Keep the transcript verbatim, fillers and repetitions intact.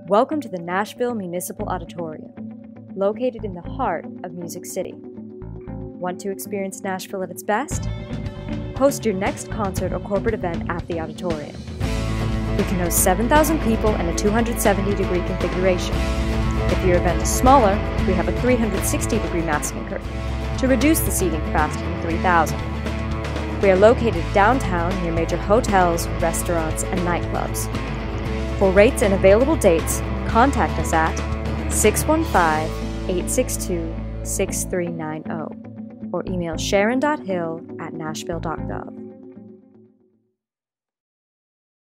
Welcome to the Nashville Municipal Auditorium, located in the heart of Music City. Want to experience Nashville at its best? Host your next concert or corporate event at the Auditorium. We can host seven thousand people in a two hundred seventy degree configuration. If your event is smaller, we have a three hundred sixty degree masking curtain to reduce the seating capacity to three thousand. We are located downtown near major hotels, restaurants, and nightclubs. For rates and available dates, contact us at six one five, eight six two, six three nine zero or email sharon dot hill at nashville dot gov.